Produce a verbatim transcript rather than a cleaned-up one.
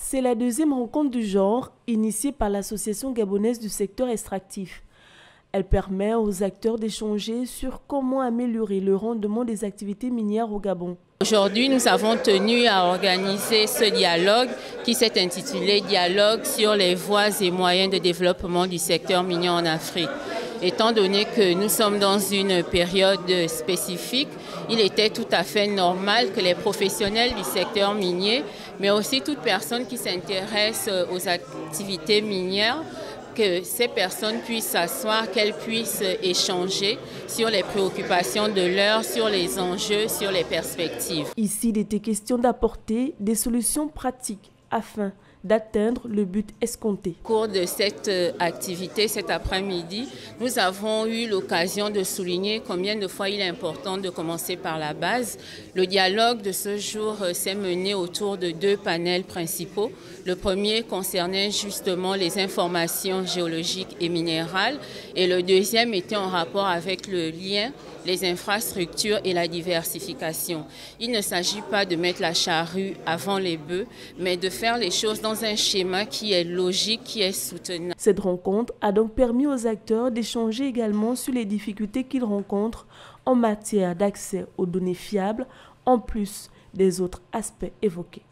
C'est la deuxième rencontre du genre initiée par l'Association gabonaise du secteur extractif. Elle permet aux acteurs d'échanger sur comment améliorer le rendement des activités minières au Gabon. Aujourd'hui, nous avons tenu à organiser ce dialogue qui s'est intitulé « Dialogue sur les voies et moyens de développement du secteur minier en Afrique ». Étant donné que nous sommes dans une période spécifique, il était tout à fait normal que les professionnels du secteur minier, mais aussi toute personne qui s'intéresse aux activités minières, que ces personnes puissent s'asseoir, qu'elles puissent échanger sur les préoccupations de l'heure, sur les enjeux, sur les perspectives. Ici, il était question d'apporter des solutions pratiques afin d'atteindre le but escompté. Au cours de cette activité, cet après-midi, nous avons eu l'occasion de souligner combien de fois il est important de commencer par la base. Le dialogue de ce jour s'est mené autour de deux panels principaux. Le premier concernait justement les informations géologiques et minérales et le deuxième était en rapport avec le lien, les infrastructures et la diversification. Il ne s'agit pas de mettre la charrue avant les bœufs, mais de faire les choses dans un schéma qui est logique, qui est soutenable. Cette rencontre a donc permis aux acteurs d'échanger également sur les difficultés qu'ils rencontrent en matière d'accès aux données fiables, en plus des autres aspects évoqués.